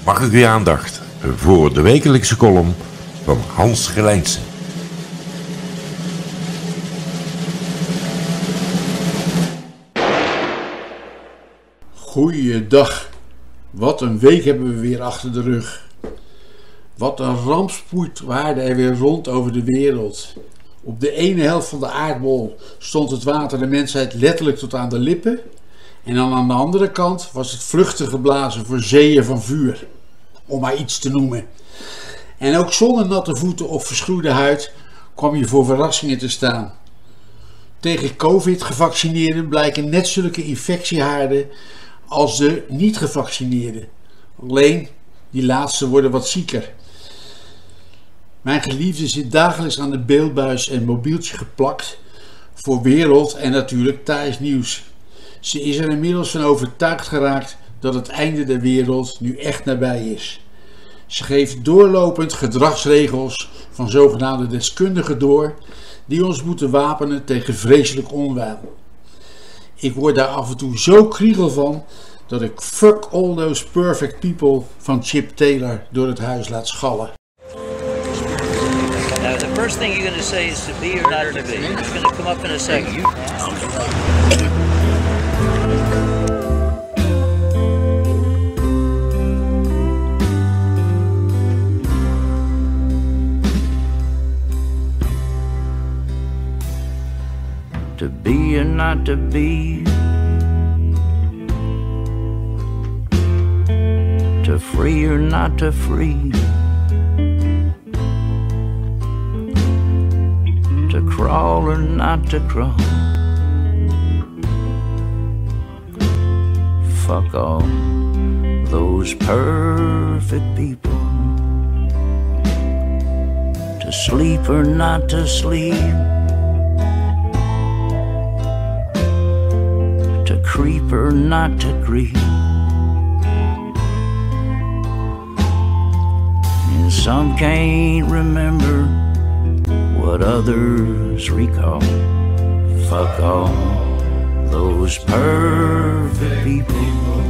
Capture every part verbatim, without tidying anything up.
Mag ik uw aandacht voor de wekelijkse column van Hans Gelijnsen. Goeiedag. Wat een week hebben we weer achter de rug. Wat een rampspoed waarde er weer rond over de wereld. Op de ene helft van de aardbol stond het water de mensheid letterlijk tot aan de lippen. En dan aan de andere kant was het vluchtig geblazen voor zeeën van vuur. Om maar iets te noemen. En ook zonder natte voeten of verschroeide huid kwam je voor verrassingen te staan. Tegen COVID-gevaccineerden blijken net zulke infectiehaarden als de niet-gevaccineerden. Alleen, die laatste worden wat zieker. Mijn geliefde zit dagelijks aan de beeldbuis en mobieltje geplakt voor wereld en natuurlijk thuisnieuws. Ze is er inmiddels van overtuigd geraakt dat het einde der wereld nu echt nabij is. Ze geeft doorlopend gedragsregels van zogenaamde deskundigen door die ons moeten wapenen tegen vreselijk onweil. Ik word daar af en toe zo kriegel van dat ik Fuck All Those Perfect People van Chip Taylor door het huis laat schallen. Now, the first thing you're going to say is to be or not to be. It's going to come up in a second. To be or not to be, to free or not to free, to crawl or not to crawl. Fuck all those perfect people. To sleep or not to sleep, to creep or not to creep. And some can't remember what others recall. Fuck all those perfect people.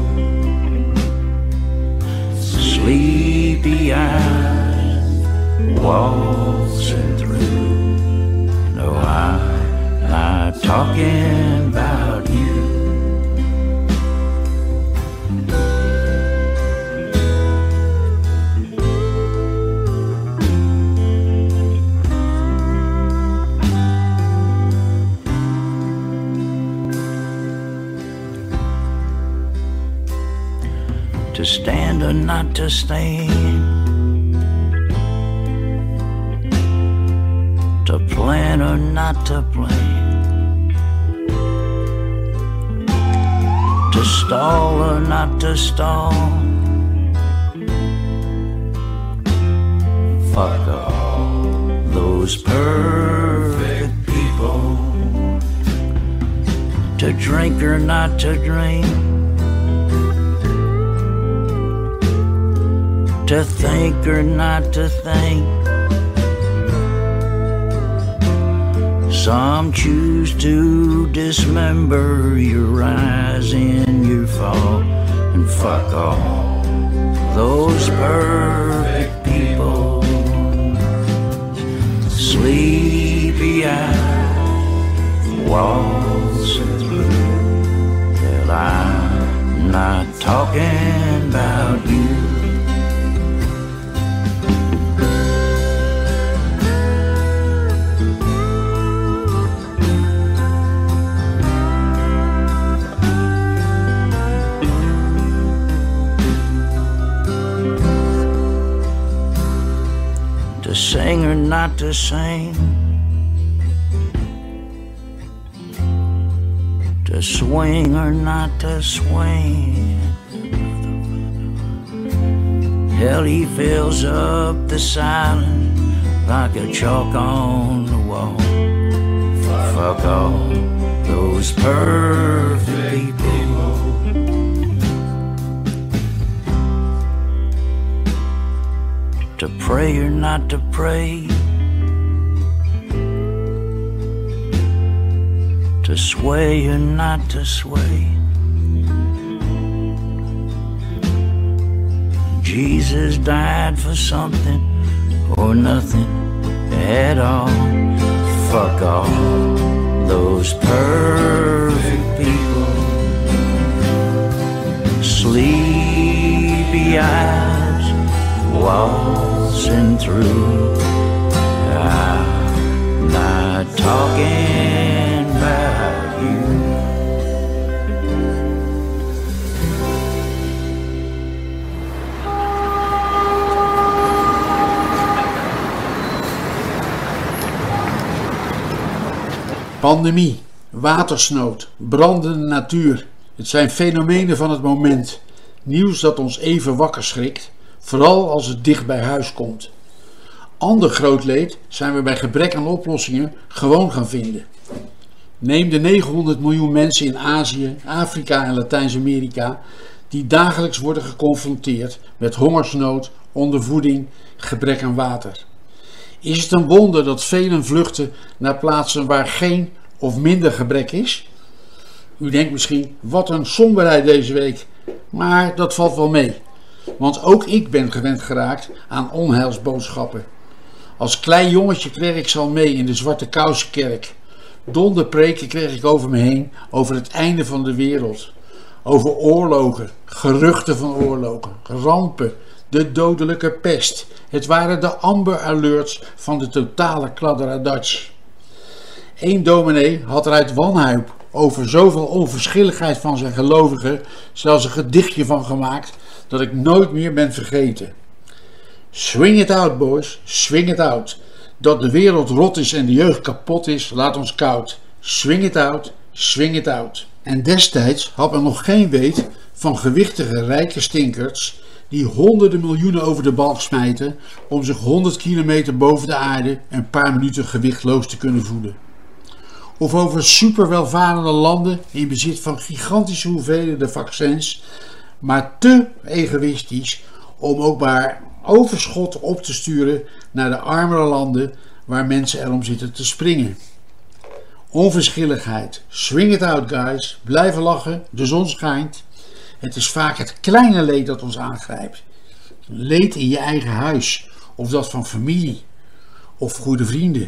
Sleepy eyes waltzing through. No, I'm not talking about you. To stand or not to stand, to plan or not to plan, to stall or not to stall. Fuck all those perfect people. To drink or not to drink, to think or not to think. Some choose to dismember your rise and your fall. And fuck all those perfect people. Sleepy eyes waltzing through. Well, I'm not talking about you. To sing or not to sing, to swing or not to swing. Hell, he fills up the silence like a chalk on the wall. Fuck all those perfect people. To pray or not to pray, to sway or not to sway. Jesus died for something or nothing at all. Fuck all those perfect people, sleepy eyes waltzing through. I'm not talking about you. Pandemie, watersnood, brandende natuur. Het zijn fenomenen van het moment. Nieuws dat ons even wakker schrikt, vooral als het dicht bij huis komt. Ander groot leed zijn we bij gebrek aan oplossingen gewoon gaan vinden. Neem de negenhonderd miljoen mensen in Azië, Afrika en Latijns-Amerika die dagelijks worden geconfronteerd met hongersnood, ondervoeding, gebrek aan water. Is het een wonder dat velen vluchten naar plaatsen waar geen of minder gebrek is? U denkt misschien, wat een somberheid deze week, maar dat valt wel mee. Want ook ik ben gewend geraakt aan onheilsboodschappen. Als klein jongetje kreeg ik ze al mee in de Zwarte Kousenkerk. Donderpreken kreeg ik over me heen over het einde van de wereld. Over oorlogen, geruchten van oorlogen, rampen, de dodelijke pest. Het waren de Amber Alerts van de totale kladderadatsch. Eén dominee had er uit wanhoop over zoveel onverschilligheid van zijn gelovigen zelfs een gedichtje van gemaakt dat ik nooit meer ben vergeten. Swing it out, boys, swing it out. Dat de wereld rot is en de jeugd kapot is, laat ons koud. Swing it out, swing it out. En destijds had men nog geen weet van gewichtige rijke stinkers die honderden miljoenen over de balk smijten om zich honderd kilometer boven de aarde een paar minuten gewichtloos te kunnen voelen. Of over superwelvarende landen in bezit van gigantische hoeveelheden vaccins, maar te egoïstisch om ook maar overschot op te sturen naar de armere landen waar mensen erom zitten te springen. Onverschilligheid. Swing it out, guys. Blijven lachen, de zon schijnt. Het is vaak het kleine leed dat ons aangrijpt. Leed in je eigen huis, of dat van familie, of goede vrienden.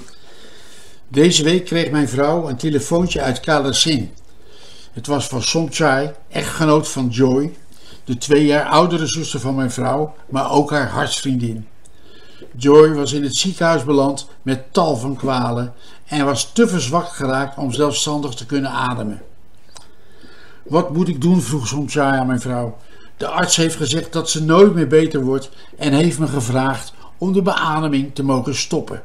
Deze week kreeg mijn vrouw een telefoontje uit Kalasin. Het was van Somchai, echtgenoot van Joy, de twee jaar oudere zuster van mijn vrouw, maar ook haar hartsvriendin. Joy was in het ziekenhuis beland met tal van kwalen en was te verzwakt geraakt om zelfstandig te kunnen ademen. Wat moet ik doen? Vroeg Somchai aan mijn vrouw. De arts heeft gezegd dat ze nooit meer beter wordt en heeft me gevraagd om de beademing te mogen stoppen.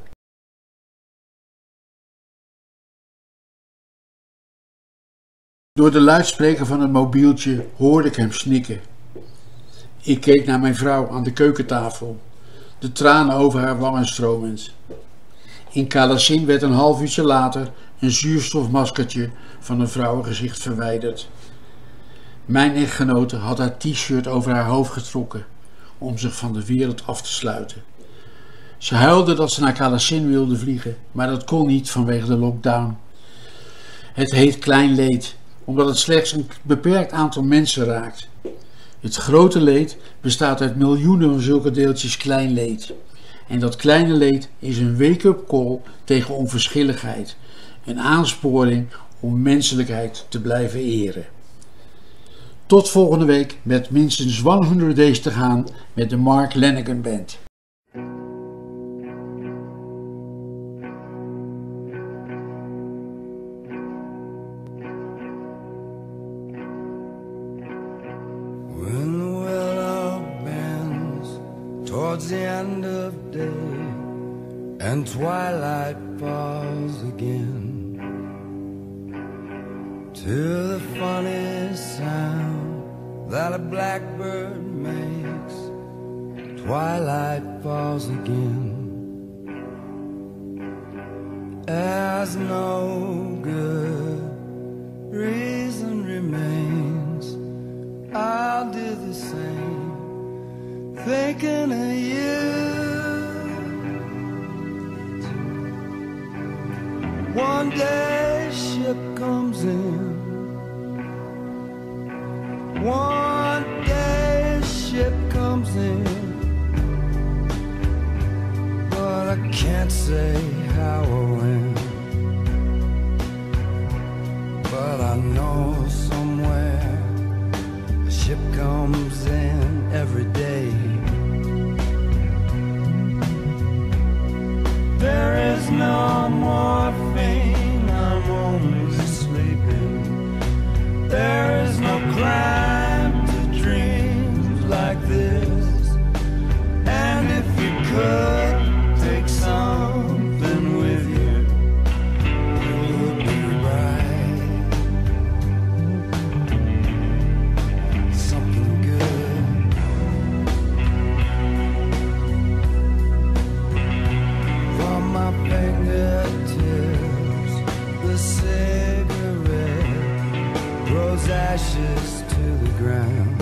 Door de luidspreker van het mobieltje hoorde ik hem snikken. Ik keek naar mijn vrouw aan de keukentafel, de tranen over haar wangen stromend. In Kalasin werd een half uurtje later een zuurstofmaskertje van een vrouwengezicht verwijderd. Mijn echtgenote had haar t-shirt over haar hoofd getrokken om zich van de wereld af te sluiten. Ze huilde dat ze naar Kalasin wilde vliegen, maar dat kon niet vanwege de lockdown. Het heet klein leed, omdat het slechts een beperkt aantal mensen raakt. Het grote leed bestaat uit miljoenen van zulke deeltjes klein leed. En dat kleine leed is een wake-up call tegen onverschilligheid, een aansporing om menselijkheid te blijven eren. Tot volgende week met minstens honderd days te gaan met de Mark Lanegan Band. When the willow bends towards the end of day and twilight falls again, to the funny sound that a blackbird makes, twilight falls again. As no good reason remains, I'll do the same, thinking of you. One day ship comes in, one day ship comes comes in, but I can't say how or when. But I know somewhere a ship comes in every day. There is no morphine, I'm only sleeping. There is no crime to dreams like this. And if you could take something with you, it would be right. Something good. From my fingertips, the cigarette throws ashes to the ground.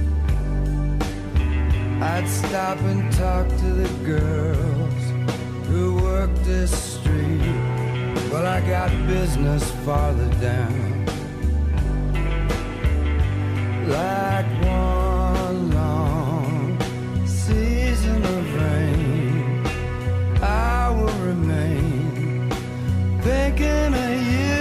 I'd stop and talk to the girls who work this street, but I got business farther down. Like one long season of rain, I will remain thinking of you.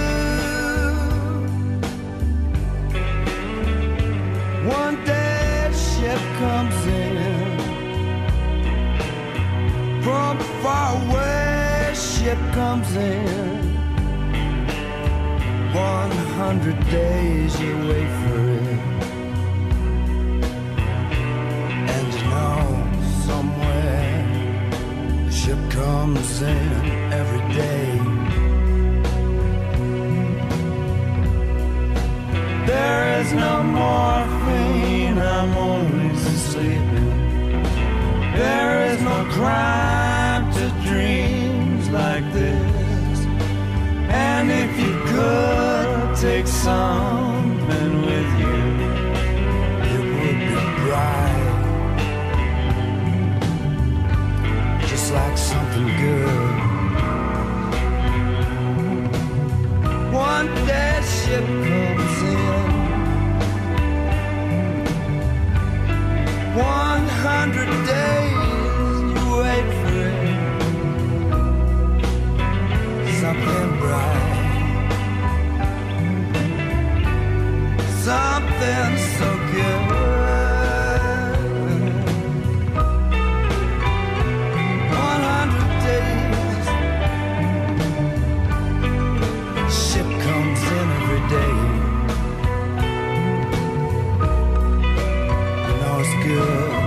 One day a ship comes in from far away, a ship comes in. One hundred days you wait for it, and you know somewhere a ship comes in every day. There is no morphine, I'm only sleeping. There is no crime to dreams like this. And if you could take something with you, it would be bright, just like something good. One day a ship comes in, one hundred days you wait for it. Something bright, something so good. One hundred days, ship comes in every day. I know it's good.